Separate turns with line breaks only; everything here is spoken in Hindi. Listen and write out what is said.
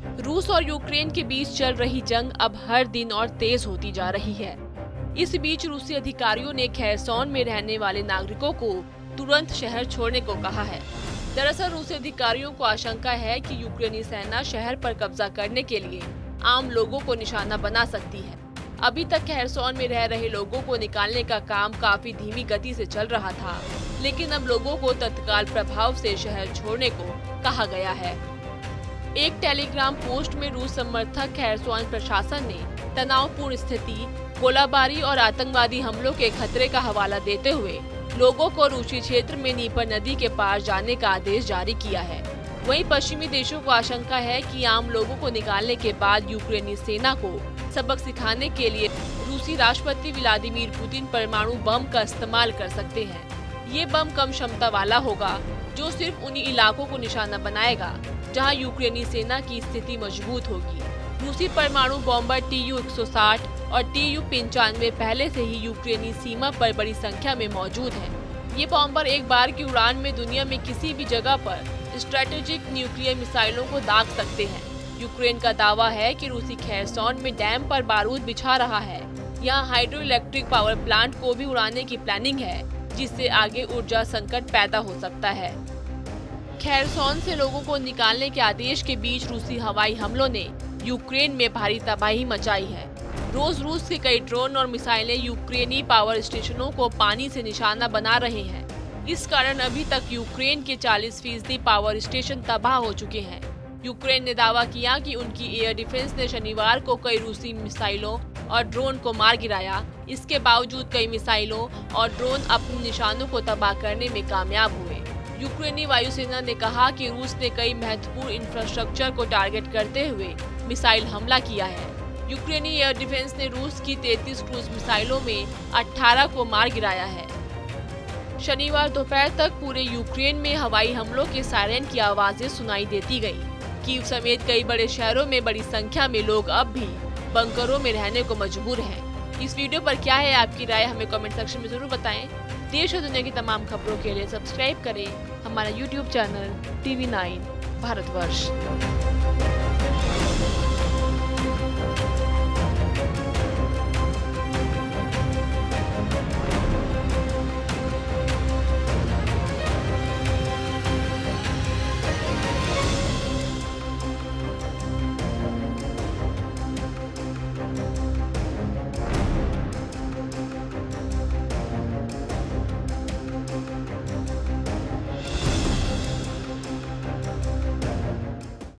रूस और यूक्रेन के बीच चल रही जंग अब हर दिन और तेज होती जा रही है। इस बीच रूसी अधिकारियों ने खेरसोन में रहने वाले नागरिकों को तुरंत शहर छोड़ने को कहा है। दरअसल रूसी अधिकारियों को आशंका है कि यूक्रेनी सेना शहर पर कब्जा करने के लिए आम लोगों को निशाना बना सकती है। अभी तक खेरसोन में रह रहे लोगों को निकालने का काम काफी धीमी गति से चल रहा था, लेकिन अब लोगों को तत्काल प्रभाव से शहर छोड़ने को कहा गया है। एक टेलीग्राम पोस्ट में रूस समर्थक खेरसोन प्रशासन ने तनावपूर्ण स्थिति, गोलाबारी और आतंकवादी हमलों के खतरे का हवाला देते हुए लोगों को रूसी क्षेत्र में नीपर नदी के पार जाने का आदेश जारी किया है। वहीं पश्चिमी देशों को आशंका है कि आम लोगों को निकालने के बाद यूक्रेनी सेना को सबक सिखाने के लिए रूसी राष्ट्रपति व्लादिमीर पुतिन परमाणु बम का इस्तेमाल कर सकते हैं। ये बम कम क्षमता वाला होगा, जो सिर्फ उन्हीं इलाकों को निशाना बनाएगा जहां यूक्रेनी सेना की स्थिति मजबूत होगी। रूसी परमाणु बॉम्बर Tu-160 और Tu-95 पहले से ही यूक्रेनी सीमा पर बड़ी संख्या में मौजूद हैं। ये बॉम्बर एक बार की उड़ान में दुनिया में किसी भी जगह पर स्ट्रेटेजिक न्यूक्लियर मिसाइलों को दाग सकते हैं। यूक्रेन का दावा है कि रूसी खेरसोन में डैम पर बारूद बिछा रहा है। यहाँ हाइड्रो इलेक्ट्रिक पावर प्लांट को भी उड़ाने की प्लानिंग है, जिससे आगे ऊर्जा संकट पैदा हो सकता है। खेरसोन से लोगों को निकालने के आदेश के बीच रूसी हवाई हमलों ने यूक्रेन में भारी तबाही मचाई है। रोज रूस के कई ड्रोन और मिसाइलें यूक्रेनी पावर स्टेशनों को पानी से निशाना बना रहे हैं। इस कारण अभी तक यूक्रेन के 40% पावर स्टेशन तबाह हो चुके हैं। यूक्रेन ने दावा किया कि उनकी एयर डिफेंस ने शनिवार को कई रूसी मिसाइलों और ड्रोन को मार गिराया। इसके बावजूद कई मिसाइलों और ड्रोन अपने निशानों को तबाह करने में कामयाब हुए। यूक्रेनी वायुसेना ने कहा कि रूस ने कई महत्वपूर्ण इंफ्रास्ट्रक्चर को टारगेट करते हुए मिसाइल हमला किया है। यूक्रेनी एयर डिफेंस ने रूस की 33 क्रूज मिसाइलों में 18 को मार गिराया है। शनिवार दोपहर तक पूरे यूक्रेन में हवाई हमलों के सायरन की आवाजें सुनाई देती गई। कीव समेत कई बड़े शहरों में बड़ी संख्या में लोग अब भी बंकरों में रहने को मजबूर हैं। इस वीडियो पर क्या है आपकी राय, हमें कमेंट सेक्शन में जरूर बताएं। देश और दुनिया की तमाम खबरों के लिए सब्सक्राइब करें हमारा YouTube चैनल TV9 भारतवर्ष।